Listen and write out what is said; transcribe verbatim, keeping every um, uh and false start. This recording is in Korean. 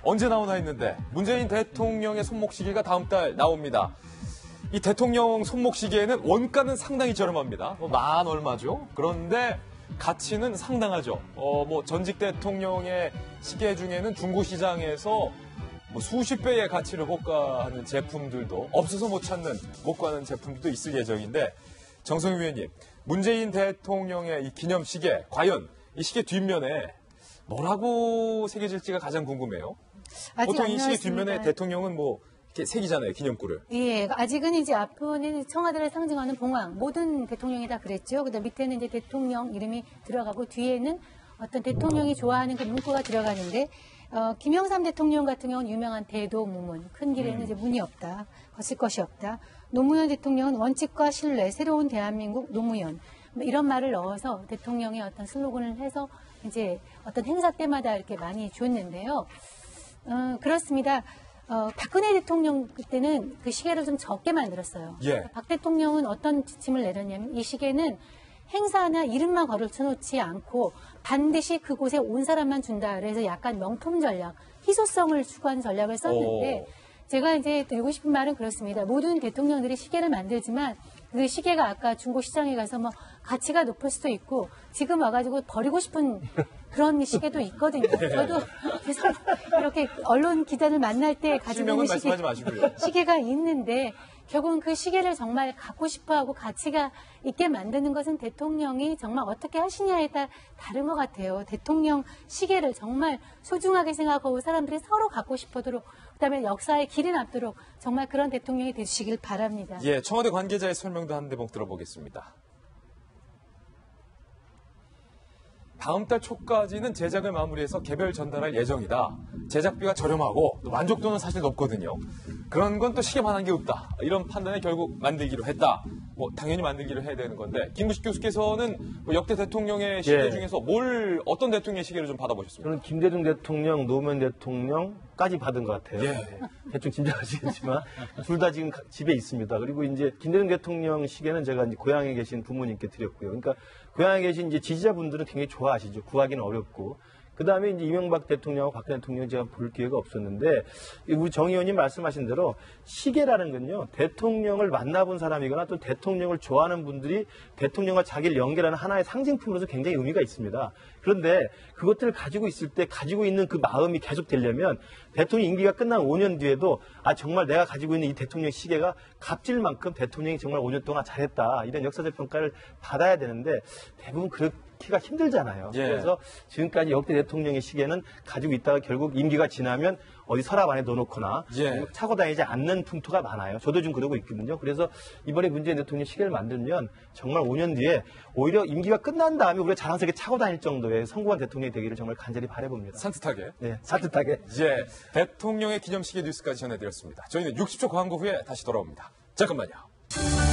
언제 나오나 했는데 문재인 대통령의 손목시계가 다음 달 나옵니다. 이 대통령 손목시계에는 원가는 상당히 저렴합니다. 뭐 만 얼마죠? 그런데 가치는 상당하죠. 어, 뭐 전직 대통령의 시계 중에는 중고 시장에서 뭐 수십 배의 가치를 호가하는 제품들도 없어서 못 찾는, 못 구하는 제품들도 있을 예정인데, 정성윤 위원님, 문재인 대통령의 이 기념시계, 과연 이 시계 뒷면에 뭐라고 새겨질지가 가장 궁금해요. 보통 이 시계 뒷면에 대통령은 뭐 이렇게 새기잖아요, 기념구를. 예, 아직은 이제 앞부분은 청와대를 상징하는 봉황, 모든 대통령이 다 그랬죠. 그다음 밑에는 이제 대통령 이름이 들어가고 뒤에는 어떤 대통령이 좋아하는 그 문구가 들어가는데, 어, 김영삼 대통령 같은 경우는 유명한 대도무문, 큰 길에는 음. 이제 문이 없다, 거칠 것이 없다. 노무현 대통령은 원칙과 신뢰, 새로운 대한민국 노무현, 뭐 이런 말을 넣어서 대통령의 어떤 슬로건을 해서 이제 어떤 행사 때마다 이렇게 많이 줬는데요. 어, 그렇습니다. 어, 박근혜 대통령 그때는 그 시계를 좀 적게 만들었어요. 예. 박 대통령은 어떤 지침을 내렸냐면 이 시계는 행사나 이름만 걸어놓지 않고 반드시 그곳에 온 사람만 준다. 그래서 약간 명품 전략, 희소성을 추구하는 전략을 썼는데, 오. 제가 이제 드리고 싶은 말은 그렇습니다. 모든 대통령들이 시계를 만들지만 그 시계가 아까 중고시장에 가서 뭐 가치가 높을 수도 있고 지금 와가지고 버리고 싶은 그런 시계도 있거든요. 저도 계속 이렇게 언론 기자들 만날 때 가지고 있는 시계, 시계가 있는데 결국은 그 시계를 정말 갖고 싶어하고 가치가 있게 만드는 것은 대통령이 정말 어떻게 하시냐에 따라 다른 것 같아요. 대통령 시계를 정말 소중하게 생각하고 사람들이 서로 갖고 싶어도록, 그다음에 역사의 길이 남도록 정말 그런 대통령이 되시길 바랍니다. 예, 청와대 관계자의 설명도 한 대목 들어보겠습니다. 다음 달 초까지는 제작을 마무리해서 개별 전달할 예정이다. 제작비가 저렴하고 만족도는 사실 높거든요. 그런 건 또 시계만한 게 없다. 이런 판단에 결국 만들기로 했다. 뭐 당연히 만들기로 해야 되는 건데, 김부식 교수께서는 뭐 역대 대통령의 시계 예. 중에서 뭘, 어떤 대통령의 시계를 좀 받아보셨습니까? 저는 김대중 대통령, 노무현 대통령까지 받은 것 같아요. 예. 대충 짐작하시겠지만 둘 다 지금 집에 있습니다. 그리고 이제 김대중 대통령 시계는 제가 이제 고향에 계신 부모님께 드렸고요. 그러니까 고향에 계신 이제 지지자분들은 굉장히 좋아하시죠. 구하기는 어렵고. 그 다음에 이제 이명박 대통령하고 박근혜 대통령 제가 볼 기회가 없었는데, 우리 정 의원님 말씀하신 대로 시계라는 건요, 대통령을 만나본 사람이거나 또 대통령을 좋아하는 분들이 대통령과 자기를 연결하는 하나의 상징품으로서 굉장히 의미가 있습니다. 그런데 그것들을 가지고 있을 때 가지고 있는 그 마음이 계속 되려면 대통령 임기가 끝난 오 년 뒤에도 아, 정말 내가 가지고 있는 이 대통령 시계가 값질 만큼 대통령이 정말 오 년 동안 잘했다, 이런 역사적 평가를 받아야 되는데 대부분 그렇게 키가 힘들잖아요. 예. 그래서 지금까지 역대 대통령의 시계는 가지고 있다가 결국 임기가 지나면 어디 서랍 안에 넣어놓거나 예. 차고 다니지 않는 풍토가 많아요. 저도 좀 그러고 있거든요. 그래서 이번에 문재인 대통령 시계를 만들면 정말 오 년 뒤에 오히려 임기가 끝난 다음에 우리가 자랑스럽게 차고 다닐 정도의 성공한 대통령이 되기를 정말 간절히 바라봅니다. 산뜻하게. 네, 산뜻하게. 예, 대통령의 기념시계 뉴스까지 전해드렸습니다. 저희는 육십 초 광고 후에 다시 돌아옵니다. 잠깐만요.